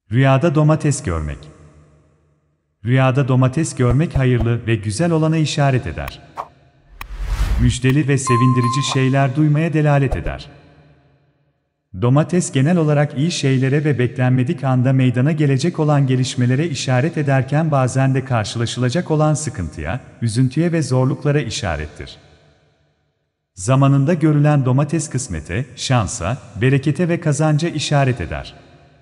Rüyada domates görmek. Rüyada domates görmek hayırlı ve güzel olana işaret eder. Müjdeli ve sevindirici şeyler duymaya delalet eder. Domates genel olarak iyi şeylere ve beklenmedik anda meydana gelecek olan gelişmelere işaret ederken bazen de karşılaşılacak olan sıkıntıya, üzüntüye ve zorluklara işarettir. Zamanında görülen domates kısmete, şansa, berekete ve kazanca işaret eder.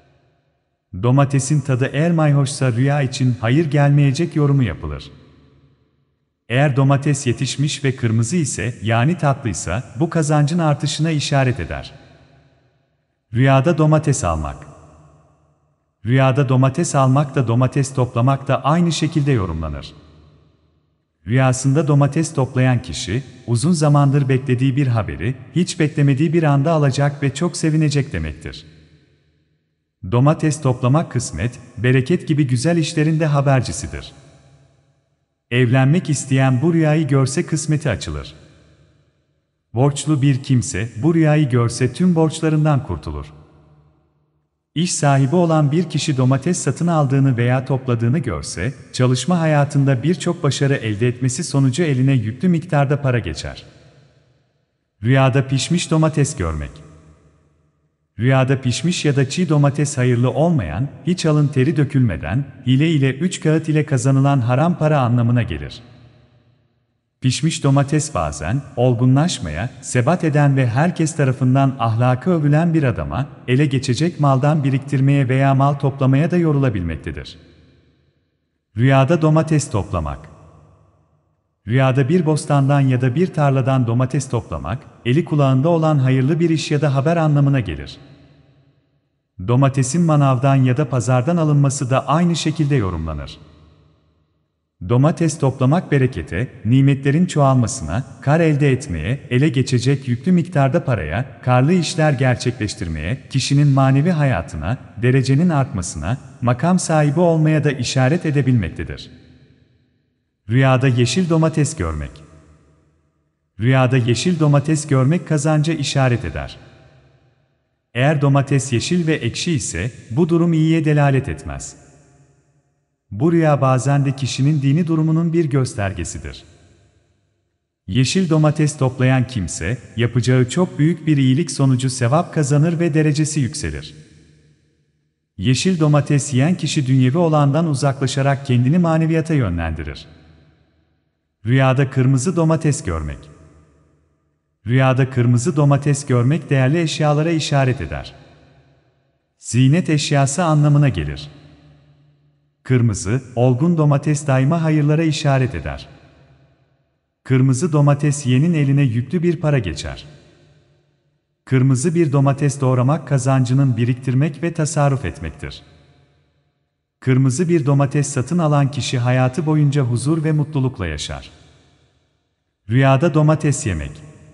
Domatesin tadı eğer mayhoşsa rüya için hayır gelmeyecek yorumu yapılır. Eğer domates yetişmiş ve kırmızı ise, yani tatlıysa, bu kazancın artışına işaret eder. Rüyada domates almak. Rüyada domates almak da domates toplamak da aynı şekilde yorumlanır. Rüyasında domates toplayan kişi, uzun zamandır beklediği bir haberi, hiç beklemediği bir anda alacak ve çok sevinecek demektir. Domates toplamak kısmet, bereket gibi güzel işlerin de habercisidir. Evlenmek isteyen bu rüyayı görse kısmeti açılır. Borçlu bir kimse, bu rüyayı görse tüm borçlarından kurtulur. İş sahibi olan bir kişi domates satın aldığını veya topladığını görse, çalışma hayatında birçok başarı elde etmesi sonucu eline yüklü miktarda para geçer. Rüyada pişmiş domates görmek. Rüyada pişmiş ya da çiğ domates hayırlı olmayan, hiç alın teri dökülmeden, hile ile 3 kağıt ile kazanılan haram para anlamına gelir. Pişmiş domates bazen, olgunlaşmaya, sebat eden ve herkes tarafından ahlakı övülen bir adama, ele geçecek maldan biriktirmeye veya mal toplamaya da yorulabilmektedir. Rüyada domates toplamak. Rüyada bir bostandan ya da bir tarladan domates toplamak, eli kulağında olan hayırlı bir iş ya da haber anlamına gelir. Domatesin manavdan ya da pazardan alınması da aynı şekilde yorumlanır. Domates toplamak berekete, nimetlerin çoğalmasına, kar elde etmeye, ele geçecek yüklü miktarda paraya, karlı işler gerçekleştirmeye, kişinin manevi hayatına, derecenin artmasına, makam sahibi olmaya da işaret edebilmektedir. Rüyada yeşil domates görmek. Rüyada yeşil domates görmek kazanca işaret eder. Eğer domates yeşil ve ekşi ise, bu durum iyiye delalet etmez. Bu rüya bazen de kişinin dini durumunun bir göstergesidir. Yeşil domates toplayan kimse, yapacağı çok büyük bir iyilik sonucu sevap kazanır ve derecesi yükselir. Yeşil domates yiyen kişi dünyevi olandan uzaklaşarak kendini maneviyata yönlendirir. Rüyada kırmızı domates görmek. Rüyada kırmızı domates görmek değerli eşyalara işaret eder. Ziynet eşyası anlamına gelir. Kırmızı, olgun domates daima hayırlara işaret eder. Kırmızı domates yiyenin eline yüklü bir para geçer. Kırmızı bir domates doğramak kazancının biriktirmek ve tasarruf etmektir. Kırmızı bir domates satın alan kişi hayatı boyunca huzur ve mutlulukla yaşar. Rüyada domates yemek.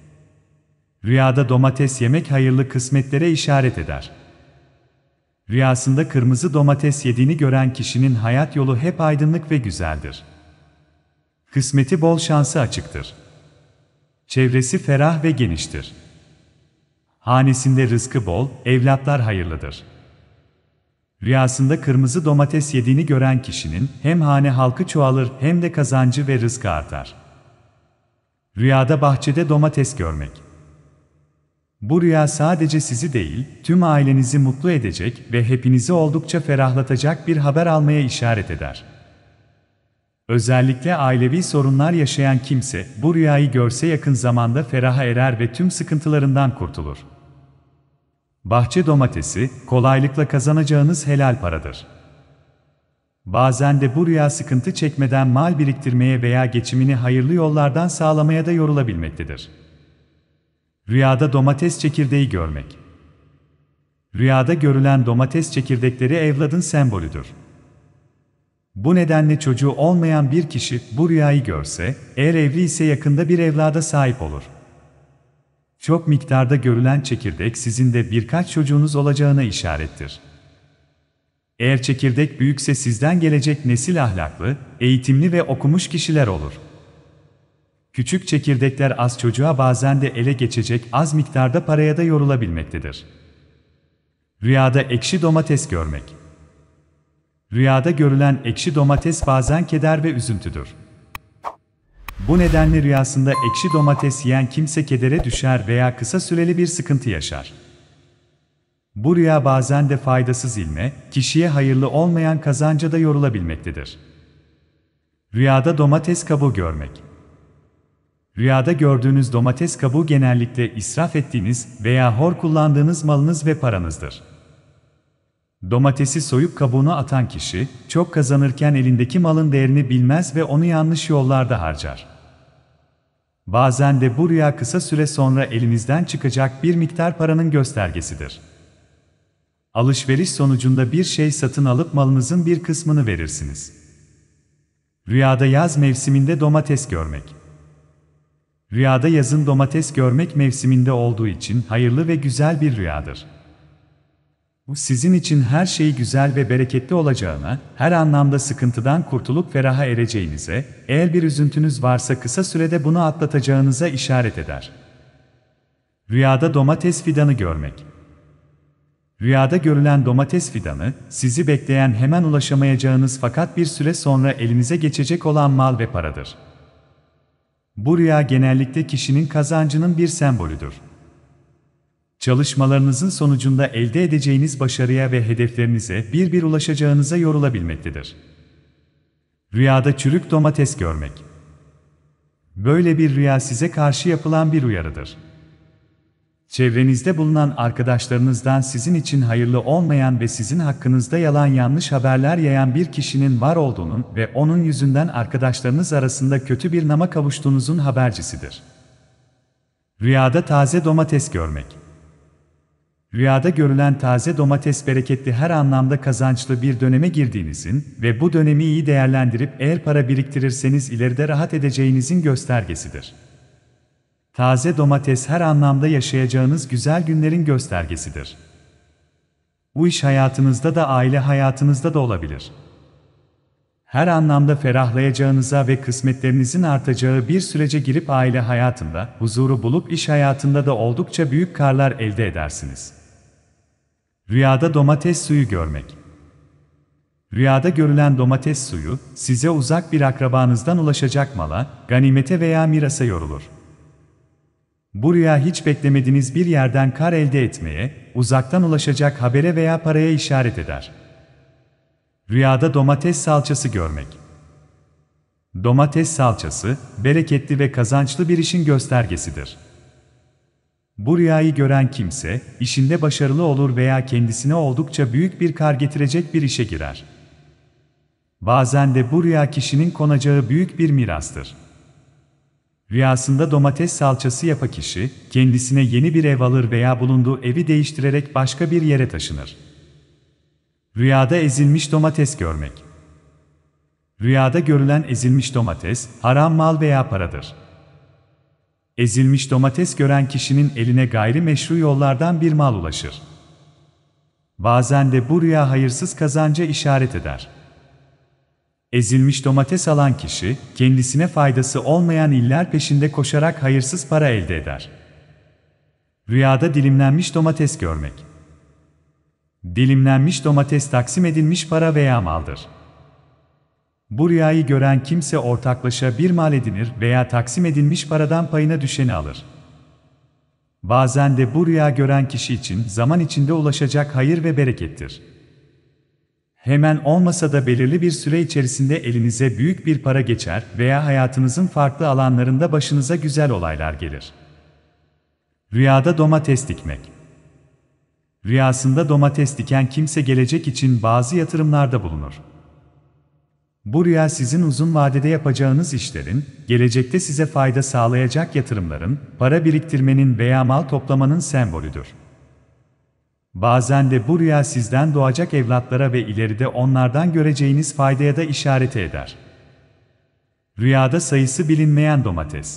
Rüyada domates yemek hayırlı kısmetlere işaret eder. Rüyasında kırmızı domates yediğini gören kişinin hayat yolu hep aydınlık ve güzeldir. Kısmeti bol, şansı açıktır. Çevresi ferah ve geniştir. Hanesinde rızkı bol, evlatlar hayırlıdır. Rüyasında kırmızı domates yediğini gören kişinin hem hane halkı çoğalır hem de kazancı ve rızkı artar. Rüyada bahçede domates görmek. Bu rüya sadece sizi değil, tüm ailenizi mutlu edecek ve hepinizi oldukça ferahlatacak bir haber almaya işaret eder. Özellikle ailevi sorunlar yaşayan kimse, bu rüyayı görse yakın zamanda feraha erer ve tüm sıkıntılarından kurtulur. Bahçe domatesi, kolaylıkla kazanacağınız helal paradır. Bazen de bu rüya sıkıntı çekmeden mal biriktirmeye veya geçimini hayırlı yollardan sağlamaya da yorulabilmektedir. Rüyada domates çekirdeği görmek. Rüyada görülen domates çekirdekleri evladın sembolüdür. Bu nedenle çocuğu olmayan bir kişi bu rüyayı görse, eğer evli ise yakında bir evlada sahip olur. Çok miktarda görülen çekirdek sizin de birkaç çocuğunuz olacağına işarettir. Eğer çekirdek büyükse sizden gelecek nesil ahlaklı, eğitimli ve okumuş kişiler olur. Küçük çekirdekler az çocuğa bazen de ele geçecek az miktarda paraya da yorulabilmektedir. Rüyada ekşi domates görmek. Rüyada görülen ekşi domates bazen keder ve üzüntüdür. Bu nedenle rüyasında ekşi domates yiyen kimse kedere düşer veya kısa süreli bir sıkıntı yaşar. Bu rüya bazen de faydasız ilme, kişiye hayırlı olmayan kazanca da yorulabilmektedir. Rüyada domates kabuğu görmek. Rüyada gördüğünüz domates kabuğu genellikle israf ettiğiniz veya hor kullandığınız malınız ve paranızdır. Domatesi soyup kabuğunu atan kişi, çok kazanırken elindeki malın değerini bilmez ve onu yanlış yollarda harcar. Bazen de bu rüya kısa süre sonra elinizden çıkacak bir miktar paranın göstergesidir. Alışveriş sonucunda bir şey satın alıp malınızın bir kısmını verirsiniz. Rüyada yaz mevsiminde domates görmek. Rüyada yazın domates görmek mevsiminde olduğu için hayırlı ve güzel bir rüyadır. Bu sizin için her şey güzel ve bereketli olacağına, her anlamda sıkıntıdan kurtulup feraha ereceğinize, eğer bir üzüntünüz varsa kısa sürede bunu atlatacağınıza işaret eder. Rüyada domates fidanı görmek. Rüyada görülen domates fidanı, sizi bekleyen hemen ulaşamayacağınız fakat bir süre sonra elinize geçecek olan mal ve paradır. Bu rüya genellikle kişinin kazancının bir sembolüdür. Çalışmalarınızın sonucunda elde edeceğiniz başarıya ve hedeflerinize bir ulaşacağınıza yorulabilmektedir. Rüyada çürük domates görmek. Böyle bir rüya size karşı yapılan bir uyarıdır. Çevrenizde bulunan arkadaşlarınızdan sizin için hayırlı olmayan ve sizin hakkınızda yalan yanlış haberler yayan bir kişinin var olduğunun ve onun yüzünden arkadaşlarınız arasında kötü bir nama kavuştuğunuzun habercisidir. Rüyada taze domates görmek. Rüyada görülen taze domates bereketli her anlamda kazançlı bir döneme girdiğinizin ve bu dönemi iyi değerlendirip eğer para biriktirirseniz ileride rahat edeceğinizin göstergesidir. Taze domates her anlamda yaşayacağınız güzel günlerin göstergesidir. Bu iş hayatınızda da aile hayatınızda da olabilir. Her anlamda ferahlayacağınıza ve kısmetlerinizin artacağı bir sürece girip aile hayatında, huzuru bulup iş hayatında da oldukça büyük karlar elde edersiniz. Rüyada domates suyu görmek. Rüyada görülen domates suyu, size uzak bir akrabanızdan ulaşacak mala, ganimete veya mirasa yorulur. Bu rüya hiç beklemediğiniz bir yerden kar elde etmeye, uzaktan ulaşacak habere veya paraya işaret eder. Rüyada domates salçası görmek. Domates salçası, bereketli ve kazançlı bir işin göstergesidir. Bu rüyayı gören kimse, işinde başarılı olur veya kendisine oldukça büyük bir kar getirecek bir işe girer. Bazen de bu rüya kişinin konacağı büyük bir mirastır. Rüyasında domates salçası yapan kişi, kendisine yeni bir ev alır veya bulunduğu evi değiştirerek başka bir yere taşınır. Rüyada ezilmiş domates görmek. Rüyada görülen ezilmiş domates, haram mal veya paradır. Ezilmiş domates gören kişinin eline gayrimeşru yollardan bir mal ulaşır. Bazen de bu rüya hayırsız kazanca işaret eder. Ezilmiş domates alan kişi, kendisine faydası olmayan iller peşinde koşarak hayırsız para elde eder. Rüyada dilimlenmiş domates görmek. Dilimlenmiş domates taksim edilmiş para veya maldır. Bu rüyayı gören kimse ortaklaşa bir mal edinir veya taksim edilmiş paradan payına düşeni alır. Bazen de bu rüya gören kişi için zaman içinde ulaşacak hayır ve berekettir. Hemen olmasa da belirli bir süre içerisinde elinize büyük bir para geçer veya hayatınızın farklı alanlarında başınıza güzel olaylar gelir. Rüyada domates dikmek. Rüyasında domates diken kimse gelecek için bazı yatırımlarda bulunur. Bu rüya sizin uzun vadede yapacağınız işlerin, gelecekte size fayda sağlayacak yatırımların, para biriktirmenin veya mal toplamanın sembolüdür. Bazen de bu rüya sizden doğacak evlatlara ve ileride onlardan göreceğiniz faydaya da işaret eder. Rüyada sayısı bilinmeyen domates.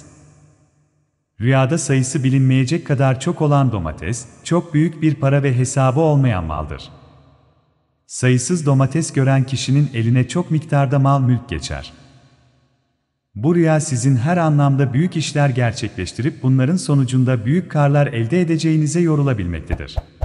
Rüyada sayısı bilinmeyecek kadar çok olan domates, çok büyük bir para ve hesabı olmayan maldır. Sayısız domates gören kişinin eline çok miktarda mal mülk geçer. Bu rüya sizin her anlamda büyük işler gerçekleştirip bunların sonucunda büyük karlar elde edeceğinize yorulabilmektedir.